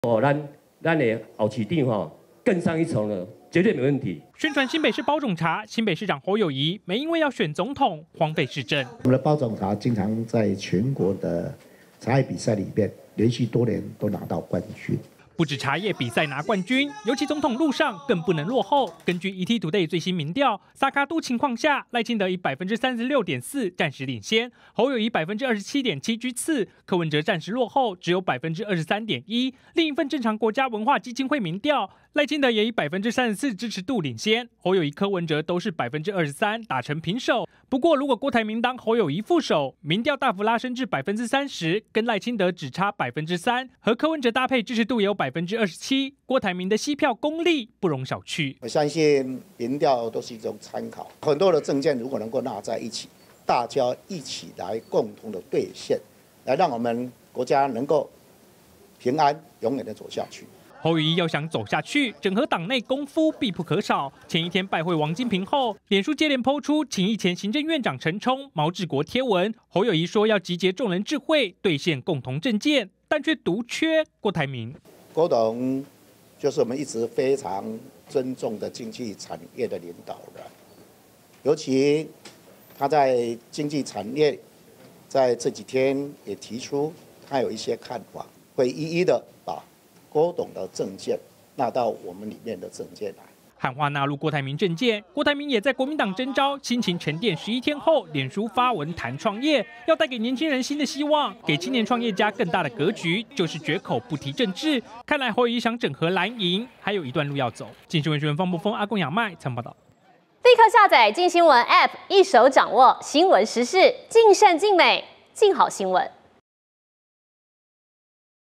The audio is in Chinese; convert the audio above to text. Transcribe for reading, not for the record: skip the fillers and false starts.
咱的后市长更上一层了，绝对没问题。 宣传新北市包种茶，新北市长侯友宜没因为要选总统荒废市政。 我们的包种茶经常在全国的茶叶比赛里面连续多年都拿到冠军。 不止茶叶比赛拿冠军，尤其总统路上更不能落后。根据 ETtoday 最新民调，萨卡都情况下，赖清德以36.4%暂时领先，侯友宜27.7%居次，柯文哲暂时落后，只有23.1%。另一份正常国家文化基金会民调，赖清德也以34%支持度领先，侯友宜、柯文哲都是23%，打成平手。不过，如果郭台铭当侯友宜副手，民调大幅拉升至30%，跟赖清德只差3%，和柯文哲搭配支持度也有27%。郭台铭的吸票功力不容小觑。 我相信民调都是一种参考，很多的政见如果能够纳在一起，大家一起来共同的兑现，来让我们国家能够平安永远的走下去。 侯友宜要想走下去，整合党内功夫必不可少。前一天拜会王金平后，脸书接连抛出请益前行政院长陈冲、毛治国贴文。侯友宜说要集结众人智慧，兑现共同政见，但却独缺郭台铭。 郭董就是我们一直非常尊重的经济产业的领导人，尤其他在经济产业在这几天也提出他有一些看法，会一一的把 郭董的政见纳到我们里面的政见来， 喊话纳入郭台铭政见。郭台铭也在国民党征召，心情沉淀11天后，脸书发文谈创业，要带给年轻人新的希望，给青年创业家更大的格局，就是绝口不提政治。看来侯友宜想整合蓝营，还有一段路要走。进新闻学院方博峰、阿公杨麦参报道。 立刻下载镜新闻 App， 一手掌握新闻时事，尽善尽美，尽好新闻。